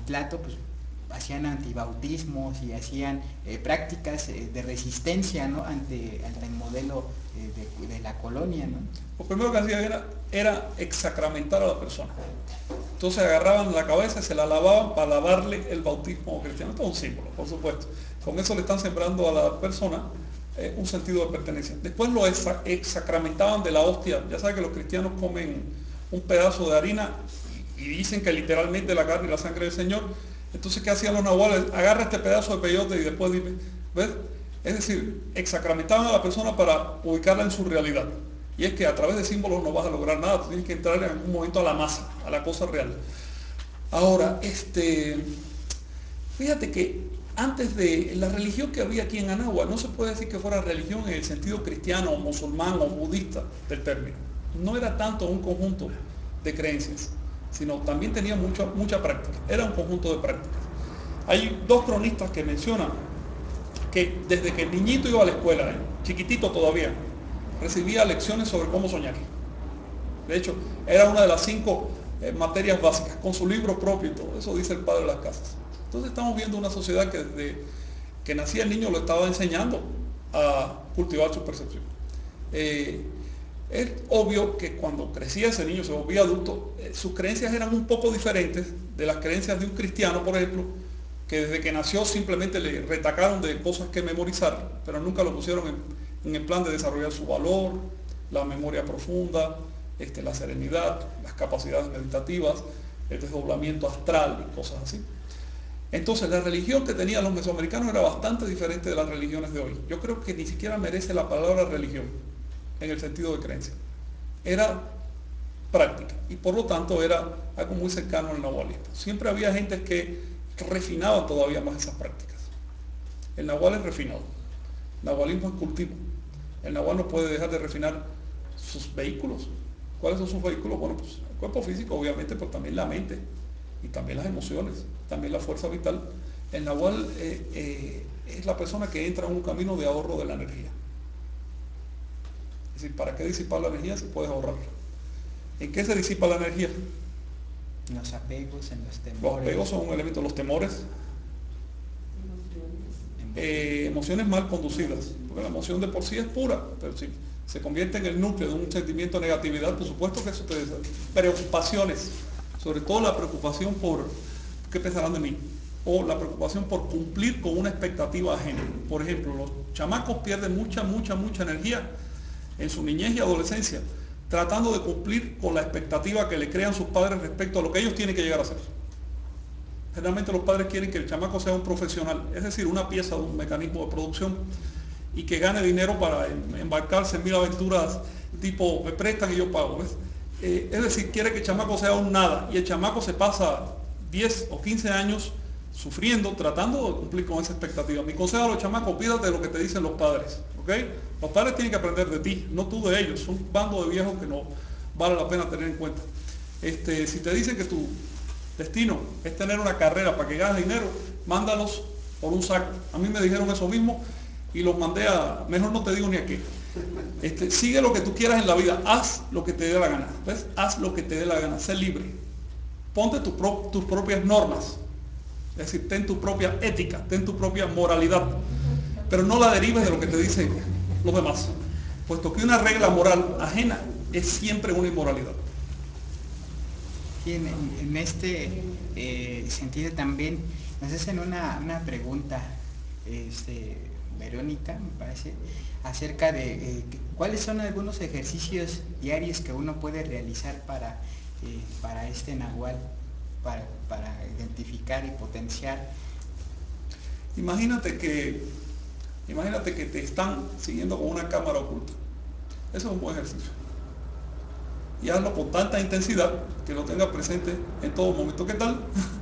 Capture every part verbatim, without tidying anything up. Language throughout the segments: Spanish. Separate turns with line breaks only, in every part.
Tlato, pues hacían antibautismos y hacían eh, prácticas eh, de resistencia, ¿no?, ante, ante el modelo eh, de, de la colonia, ¿no?
Lo primero que hacían era, era exacramentar a la persona. Entonces agarraban la cabeza y se la lavaban para lavarle el bautismo cristiano. Esto es un símbolo, por supuesto. Con eso le están sembrando a la persona eh, un sentido de pertenencia. Después lo exacramentaban de la hostia. Ya saben que los cristianos comen un pedazo de harina y, y dicen que literalmente la carne y la sangre del Señor. Entonces, ¿qué hacían los nahuales? Agarra este pedazo de peyote y después dime, ¿ves? Es decir, exacramentaban a la persona para ubicarla en su realidad. Y es que a través de símbolos no vas a lograr nada, tú tienes que entrar en algún momento a la masa, a la cosa real. Ahora, este, fíjate que antes de la religión que había aquí en Anagua, no se puede decir que fuera religión en el sentido cristiano, o musulmán o budista del término. No era tanto un conjunto de creencias, sino también tenía mucha, mucha práctica. Era un conjunto de prácticas. Hay dos cronistas que mencionan que desde que el niñito iba a la escuela, ¿eh? chiquitito todavía, recibía lecciones sobre cómo soñar. De hecho, era una de las cinco eh, materias básicas, con su libro propio y todo. Eso dice el padre de las casas. Entonces estamos viendo una sociedad que desde que nacía el niño lo estaba enseñando a cultivar su percepción. Eh, es obvio que cuando crecía ese niño, se volvía adulto, eh, sus creencias eran un poco diferentes de las creencias de un cristiano, por ejemplo, que desde que nació simplemente le retacaron de cosas que memorizar, pero nunca lo pusieron en, en el plan de desarrollar su valor, la memoria profunda, este, la serenidad, las capacidades meditativas, el desdoblamiento astral y cosas así. Entonces la religión que tenían los mesoamericanos era bastante diferente de las religiones de hoy. Yo creo que ni siquiera merece la palabra religión en el sentido de creencia. Era práctica y por lo tanto era algo muy cercano al nahualismo. Siempre había gente que refinaban todavía más esas prácticas. El nahual es refinado. El nahualismo es cultivo. El nahual no puede dejar de refinar sus vehículos. ¿Cuáles son sus vehículos? Bueno, pues el cuerpo físico obviamente, pero también la mente y también las emociones, también la fuerza vital. El nahual eh, eh, es la persona que entra en un camino de ahorro de la energía. Es decir, ¿para qué disipar la energía si puedes ahorrarla? ¿En qué se disipa la energía?
En los apegos, en los temores.
Los apegos son un elemento, los temores, eh, emociones mal conducidas, porque la emoción de por sí es pura, pero si se convierte en el núcleo de un sentimiento de negatividad, por supuesto que eso te dice. Preocupaciones, sobre todo la preocupación por qué pensarán de mí, o la preocupación por cumplir con una expectativa ajena. Por ejemplo, los chamacos pierden mucha, mucha, mucha energía en su niñez y adolescencia, tratando de cumplir con la expectativa que le crean sus padres respecto a lo que ellos tienen que llegar a ser. Generalmente los padres quieren que el chamaco sea un profesional, es decir, una pieza de un mecanismo de producción y que gane dinero para embarcarse en mil aventuras tipo, me prestan y yo pago, ¿ves? Eh, es decir, quiere que el chamaco sea un nada y el chamaco se pasa diez o quince años sufriendo, tratando de cumplir con esa expectativa. Mi consejo a los chamacos, pídate de lo que te dicen los padres, ¿ok? Los padres tienen que aprender de ti, no tú de ellos. Son un bando de viejos que no vale la pena tener en cuenta. Este, si te dicen que tu destino es tener una carrera para que ganes dinero, mándalos por un saco. A mí me dijeron eso mismo y los mandé a, mejor no te digo ni a qué. Este, sigue lo que tú quieras en la vida, haz lo que te dé la gana, ¿ves? Haz lo que te dé la gana, sé libre. Ponte tu pro, tus propias normas, es decir, ten tu propia ética, ten tu propia moralidad, pero no la derives de lo que te dicen los demás, puesto que una regla moral ajena es siempre una inmoralidad.
Sí, en, en este eh, sentido también nos hacen una, una pregunta, este, Verónica, me parece, acerca de eh, cuáles son algunos ejercicios diarios que uno puede realizar para, eh, para este nahual, para, para identificar y potenciar.
Imagínate que, imagínate que te están siguiendo con una cámara oculta. Eso es un buen ejercicio. Y hazlo con tanta intensidad que lo tengas presente en todo momento. ¿Qué tal?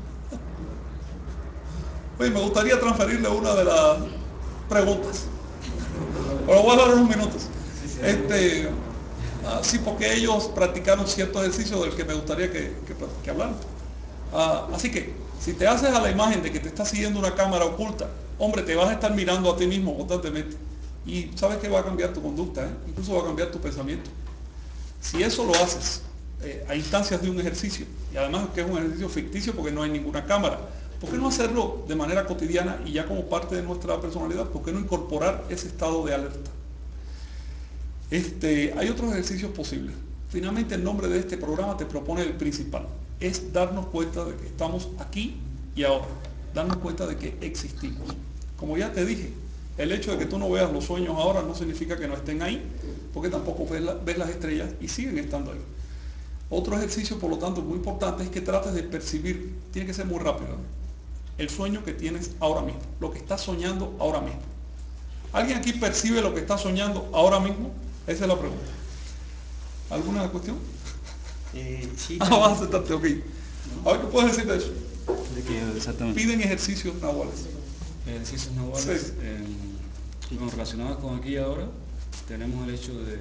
Oye, me gustaría transferirle una de las preguntas. Pero voy a dar unos minutos. Este, ah, sí, porque ellos practicaron cierto ejercicio del que me gustaría que, que, que hablaran. Ah, así que, si te haces a la imagen de que te está siguiendo una cámara oculta, hombre, te vas a estar mirando a ti mismo constantemente. Y sabes que va a cambiar tu conducta, ¿eh? Incluso va a cambiar tu pensamiento. Si eso lo haces eh, a instancias de un ejercicio, y además que es un ejercicio ficticio porque no hay ninguna cámara. ¿Por qué no hacerlo de manera cotidiana y ya como parte de nuestra personalidad? ¿Por qué no incorporar ese estado de alerta? Este, hay otros ejercicios posibles. Finalmente el nombre de este programa te propone el principal, es darnos cuenta de que estamos aquí y ahora, darnos cuenta de que existimos. Como ya te dije, el hecho de que tú no veas los sueños ahora no significa que no estén ahí, porque tampoco ves, la, ves las estrellas y siguen estando ahí. Otro ejercicio, por lo tanto, muy importante es que trates de percibir, tiene que ser muy rápido, ¿no?, el sueño que tienes ahora mismo, lo que estás soñando ahora mismo. ¿Alguien aquí percibe lo que está soñando ahora mismo? Esa es la pregunta. ¿Alguna cuestión?
Eh, sí,
Ah,
también.
vas a sentarte, ok. A ver, ¿qué puedes decir de eso?
¿De qué exactamente?
Piden ejercicios nahuales.
Ejercicios nahuales
Sí.
eh, bueno, relacionados con aquí y ahora, tenemos el hecho de,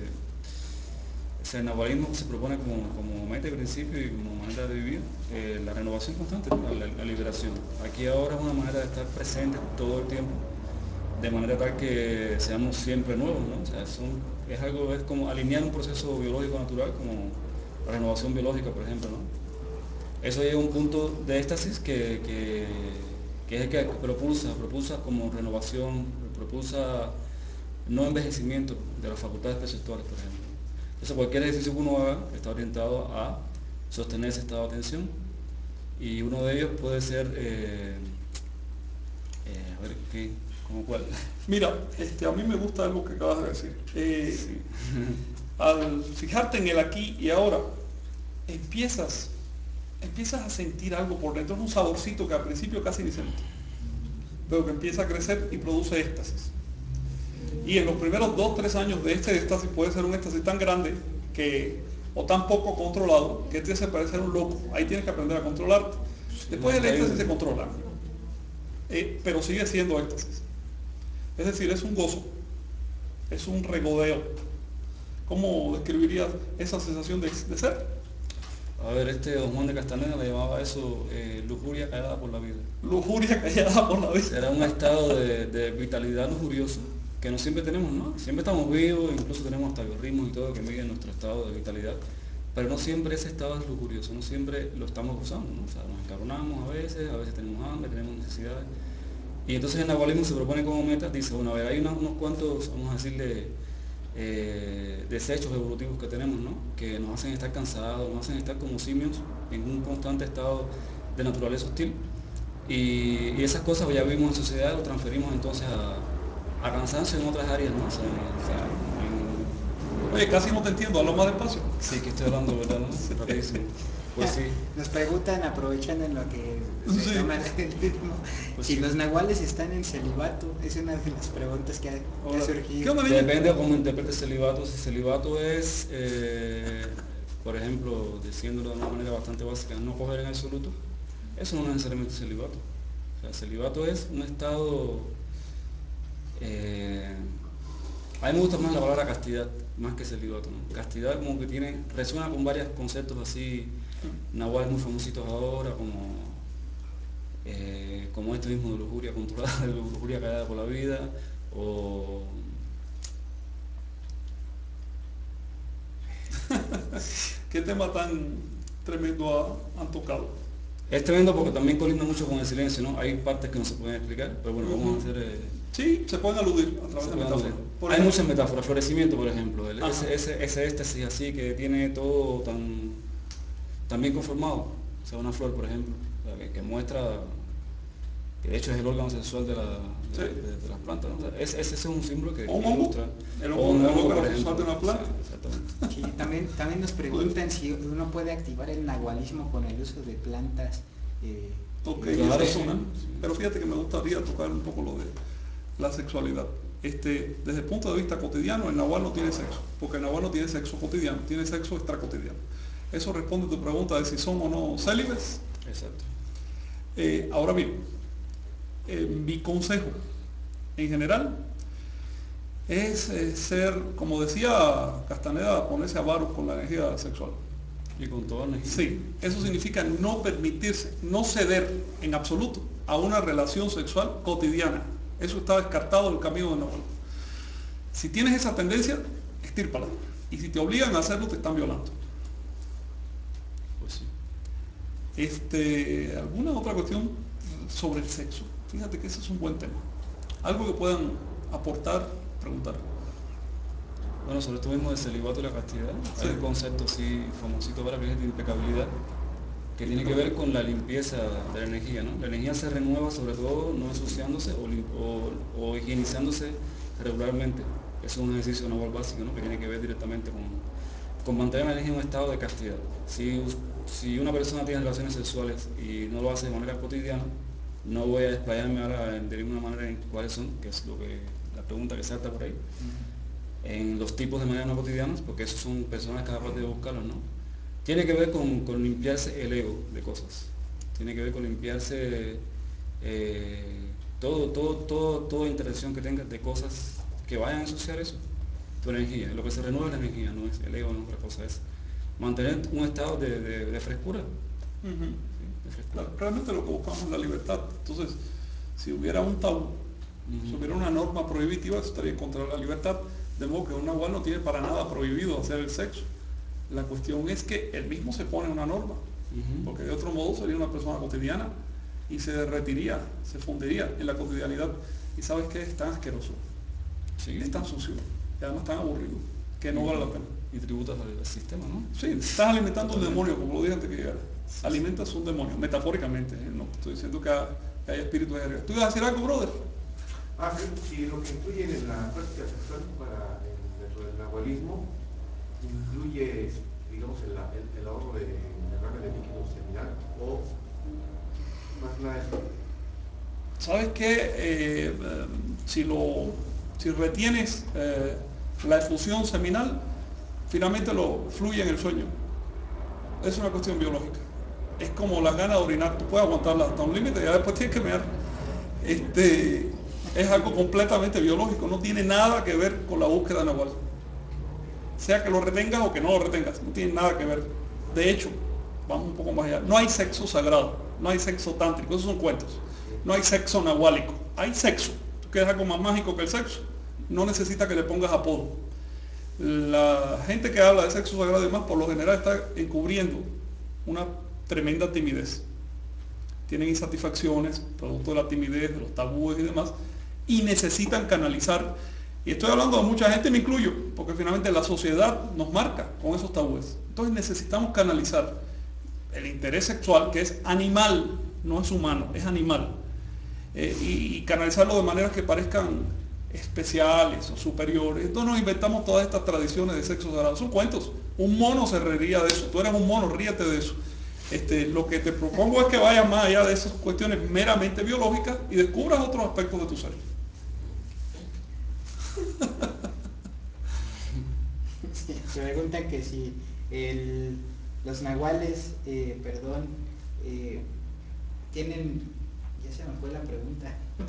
o sea, el nahualismo se propone como, como meta y principio y como manera de vivir eh, la renovación constante, ¿no? la, la liberación. Aquí y ahora es una manera de estar presente todo el tiempo, de manera tal que seamos siempre nuevos, ¿no? O sea, son, es algo, es como alinear un proceso biológico natural, como la renovación biológica, por ejemplo, ¿no? Eso llega a un punto de éxtasis que, que, que es el que propulsa, propulsa como renovación, propulsa no envejecimiento de las facultades perceptuales, por ejemplo. Entonces cualquier ejercicio que uno haga está orientado a sostener ese estado de atención y uno de ellos puede ser, eh, eh, a ver, ¿qué? ¿Cómo cuál?
Mira, este, a mí me gusta algo que acabas de decir. Eh,
Sí.
al fijarte en el aquí y ahora, empiezas, empiezas a sentir algo por dentro, es un saborcito que al principio casi ni se nota, pero que empieza a crecer y produce éxtasis. Y en los primeros dos, tres años de este éxtasis puede ser un éxtasis tan grande que, o tan poco controlado que te hace parecer un loco. Ahí tienes que aprender a controlarte. Después el éxtasis se controla, eh, pero sigue siendo éxtasis. Es decir, es un gozo, es un regodeo. ¿Cómo describirías esa sensación de, de ser?
A ver, este Don Juan de Castaneda le llamaba eso eh, lujuria callada por la vida.
Lujuria callada por la vida.
Era un estado de, de vitalidad lujurioso que no siempre tenemos, ¿no? Siempre estamos vivos, incluso tenemos hasta biorritmos y todo que miden nuestro estado de vitalidad, pero no siempre ese estado es lujurioso, no siempre lo estamos gozando, ¿no? O sea, nos encabronamos a veces, a veces tenemos hambre, tenemos necesidades. Y entonces el nahualismo se propone como meta, dice, bueno, a ver, hay unos, unos cuantos, vamos a decirle, eh, desechos evolutivos que tenemos, ¿no? Que nos hacen estar cansados, nos hacen estar como simios en un constante estado de naturaleza hostil. Y, y esas cosas ya vivimos en sociedad, lo transferimos entonces a, a cansancio en otras áreas, ¿no? O sea, o sea, en-
Oye, casi no te entiendo, hablo más despacio.
sí, que estoy hablando, ¿verdad? ¿No? Rapidísimo. Pues sí,
Nos preguntan, aprovechando en lo que
Sí.
se toma el ritmo,
Pues
si
sí.
los nahuales están en celibato. Es una de las preguntas que ha, que ha
Ahora,
surgido.
¿qué onda, niño?
depende de cómo interpretes celibato. Si celibato es, eh, por ejemplo, diciéndolo de una manera bastante básica, no coger en absoluto, eso no es necesariamente celibato. O sea, celibato es un estado, eh, a mí me gusta más la palabra castidad, más que celibato, ¿no? Castidad como que tiene, resuena con varios conceptos así, nahuales muy famositos ahora, como, eh, como este mismo de lujuria controlada, de lujuria callada por la vida, o
¿Qué tema tan tremendo ha- han tocado?
es tremendo porque también colinda mucho con el silencio, ¿no? Hay partes que no se pueden explicar, pero bueno, vamos a hacer... eh,
Sí, se pueden aludir a
se
través de
pueden
metáforas.
hacer.
Por
Hay
ejemplo,
muchas metáforas, florecimiento, por ejemplo, el-
Ajá.
ese, ese, ese éxtasis así que tiene todo tan, tan bien conformado, o sea, una flor, por ejemplo, o sea, que, que muestra, que de hecho es el órgano sexual de, la,
Sí.
de, de- de las plantas, ¿no? O sea, ese, ese es un símbolo que,
¿O un
que
hongo?
ilustra.
El
O
hongo-
un
el
hongo,
órgano
por
sexual de
ejemplo.
una planta.
Sí, exactamente.
Sí, también, también nos preguntan si uno puede activar el nahualismo con el uso de plantas. eh,
Ok,
eh,
esa
Claro,
es
sí.
una. Pero fíjate que me gustaría tocar un poco lo de la sexualidad. Este, desde el punto de vista cotidiano, el nahual no tiene sexo, porque el nahual no tiene sexo cotidiano, tiene sexo extracotidiano. Eso responde a tu pregunta de si son o no célibes.
Exacto.
Eh, ahora bien, eh, mi consejo en general es eh, ser, como decía Castaneda, ponerse avaro con la energía sexual.
Y con toda energía.
Sí, eso significa no permitirse, no ceder en absoluto a una relación sexual cotidiana. Eso está descartado del camino de Nahual. Si tienes esa tendencia, estírpala. Y si te obligan a hacerlo, te están violando. Este, ¿alguna otra cuestión sobre el sexo? Fíjate que ese es un buen tema. Algo que puedan aportar, preguntar.
Bueno, sobre esto mismo del celibato y la castidad,
Sí.
hay un concepto así famosito ahora que es de impecabilidad, que tiene que ver con la limpieza de la energía, ¿no? La energía se renueva sobre todo no ensuciándose o, lim- o- o higienizándose regularmente. Eso es un ejercicio naval básico, ¿no? Que tiene que ver directamente con, con mantener la energía en un estado de castidad. Si, us- si una persona tiene relaciones sexuales y no lo hace de manera cotidiana, no voy a desplayarme ahora en- de ninguna manera en cuáles son, que es lo que la pregunta que salta por ahí, en los tipos de manera no cotidianos, porque esos son personas capaces de buscarlos, ¿no? Tiene que ver con, con limpiarse el ego de cosas. Tiene que ver con limpiarse eh, todo, todo, todo, toda interacción que tengas de cosas que vayan a ensuciar eso, tu energía. Lo que se renueva es la energía, no es el ego, no es otra cosa, es mantener un estado de, de- de frescura.
Ujú.
¿Sí? De frescura.
Claro, realmente lo que buscamos es la libertad. Entonces, si hubiera un tabú, si hubiera una norma prohibitiva, eso estaría contra la libertad. De modo que un nahual no tiene para nada prohibido hacer el sexo. La cuestión es que él mismo se pone una norma,
Ujú.
porque de otro modo sería una persona cotidiana y se derretiría, se fundiría en la cotidianidad. Y sabes que es tan asqueroso,
Sí.
es tan sucio y además tan aburrido que no vale la pena.
Y tributas al, al sistema, ¿no?
Sí, estás alimentando un
Totalmente.
demonio, como lo dije antes que llegara. Alimentas un demonio, metafóricamente, ¿eh? No estoy diciendo que, ha- que hay espíritus allá arriba. ¿Tú ibas a decir algo, brother?
Ah, sí, sí, lo que incluye en la práctica sexual para el, dentro del nahualismo incluye, digamos, el, el, el ahorro de derrame de líquido seminal o más nada de eso.
¿Sabes qué? Eh, eh, si, lo, si retienes eh, la efusión seminal, finalmente lo fluye en el sueño. Es una cuestión biológica. Es como las ganas de orinar. Tú puedes aguantarla hasta un límite y ya después tienes que mear. Este, es algo completamente biológico. No tiene nada que ver con la búsqueda nahual. Sea que lo retengas o que no lo retengas. No tiene nada que ver. De hecho, vamos un poco más allá. No hay sexo sagrado. No hay sexo tántrico. Esos son cuentos. No hay sexo nahuálico. Hay sexo. ¿Tú quieres algo más mágico que el sexo? No necesita que le pongas apodo. La gente que habla de sexo sagrado y demás, por lo general está encubriendo una tremenda timidez. Tienen insatisfacciones, producto de la timidez, de los tabúes y demás, y necesitan canalizar. Y estoy hablando de mucha gente, me incluyo, porque finalmente la sociedad nos marca con esos tabúes. Entonces necesitamos canalizar el interés sexual, que es animal, no es humano, es animal, eh, y, y canalizarlo de maneras que parezcan especiales o superiores. Entonces nos inventamos todas estas tradiciones de sexo sagrado. Son cuentos. Un mono se reiría de eso. Tú eres un mono, ríete de eso. Este, lo que te propongo es que vayas más allá de esas cuestiones meramente biológicas y descubras otros aspectos de tu ser.
Sí, preguntan que si el, los nahuales, eh, perdón, eh, tienen, ya se me fue la pregunta.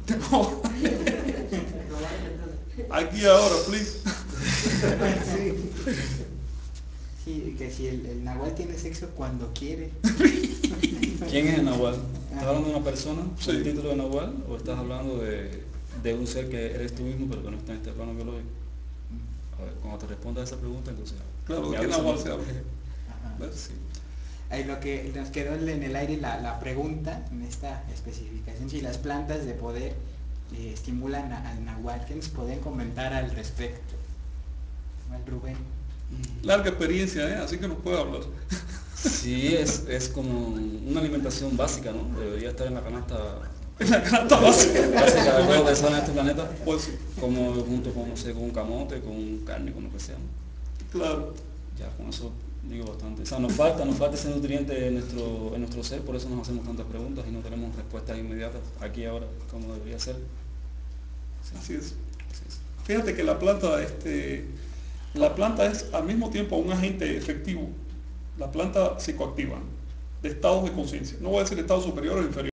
Aquí ahora, please.
Sí. Sí, que si el, el nahual tiene sexo cuando quiere.
¿Quién es el nahual? ¿Estás hablando de una persona con
Sí.
el título de nahual o estás hablando de, de un ser que eres tú mismo pero que no está en este plano biológico? A ver, cuando te responda a esa pregunta, entonces...
Claro, ¿de
me
qué
avisas,
nahual
¿no?
se habla?
Ajá.
¿Ves?
Sí.
Ahí lo que nos quedó en el aire la, la pregunta en esta especificación, si las plantas de poder eh, estimulan a- al nahual. ¿Qué nos pueden comentar al respecto? Al Rubén.
Larga experiencia, ¿eh? Así que nos puede hablar.
Sí, es, es como una alimentación básica, ¿no? Debería estar en la canasta
En la canasta básica.
básica de toda persona en este planeta,
Pues sí,
como junto con, no sé, con un camote, con carne, con lo que sea, ¿no?
claro.
Ya con eso digo bastante. O sea, nos falta, nos falta ese nutriente en nuestro, en nuestro ser, por eso nos hacemos tantas preguntas y no tenemos respuestas inmediatas aquí y ahora, como debería ser. Sí,
Así es.
así es.
Fíjate que la planta, este, la planta es al mismo tiempo un agente efectivo, la planta psicoactiva, de estados de conciencia. No voy a decir estados superiores o inferiores.